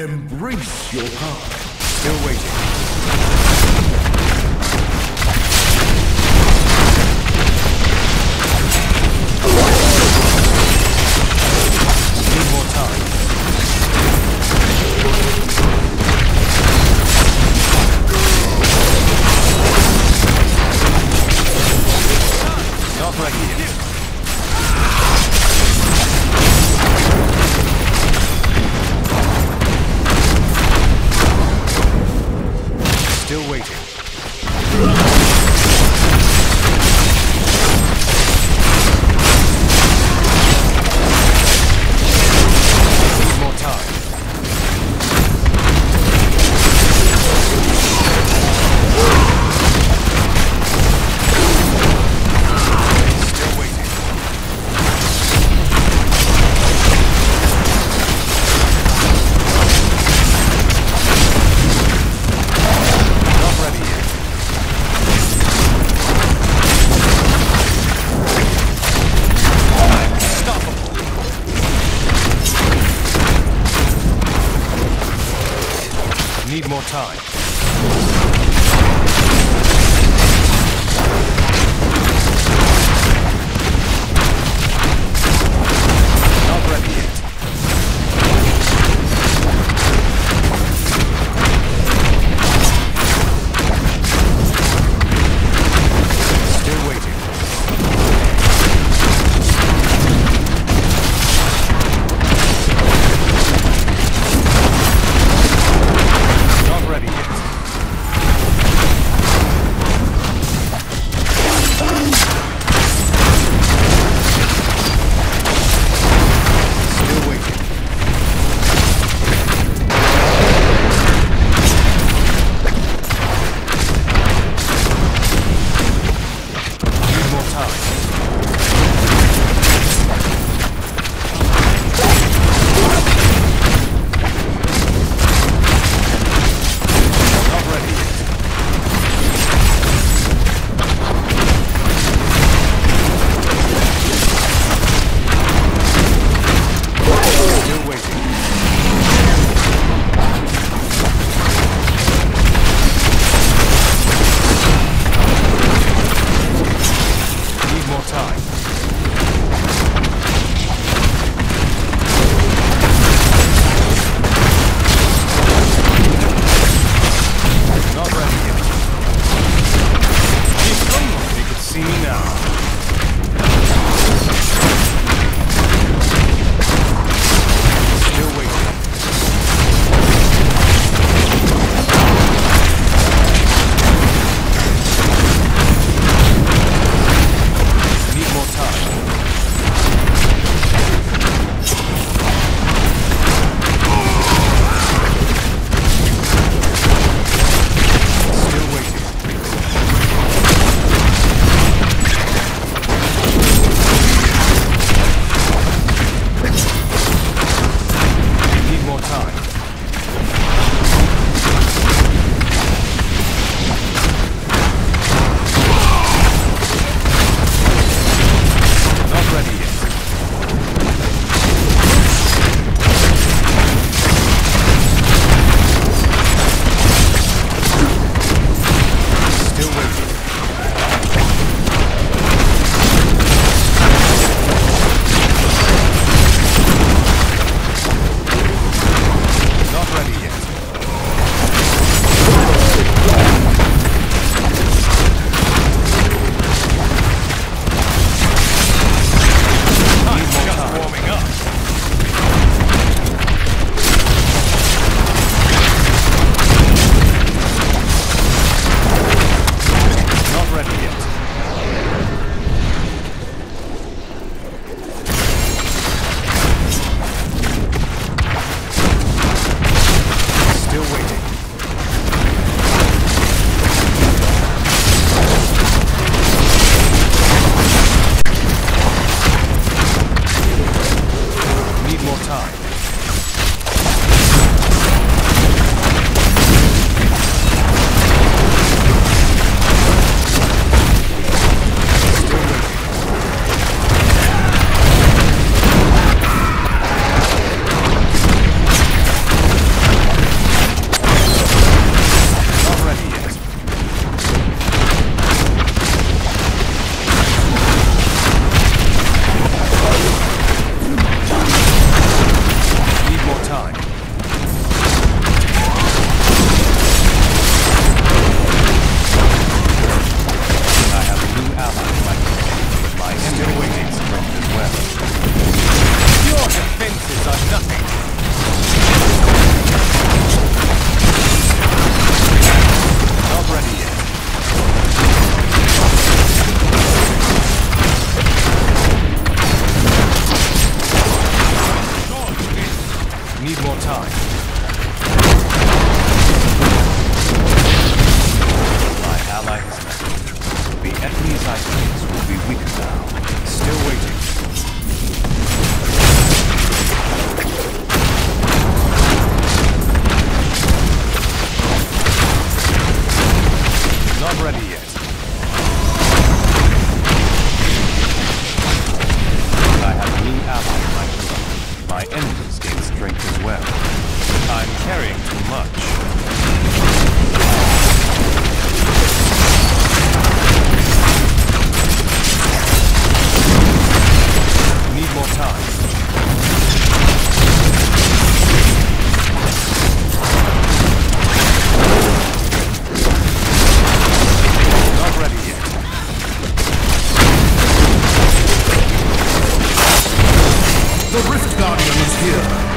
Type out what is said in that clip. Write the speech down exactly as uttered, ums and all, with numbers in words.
Embrace your power. Still waiting. Need more time. Not ready yet. Still waiting. Need more time. Still waiting. Not ready yet. Unstoppable. Need more time. Not ready yet. Still waiting. Not ready yet. Still waiting. Need more time. Not ready yet. Still waiting. Need more time. Not ready yet. If only they could see me now. Still waiting. Need more time. Still waiting. be weaker now. Still waiting. Not ready yet. I have a new ally in my group. My enemies gain strength as well. I'm carrying too much. Need more time. Not ready yet. The Rift Guardian is here!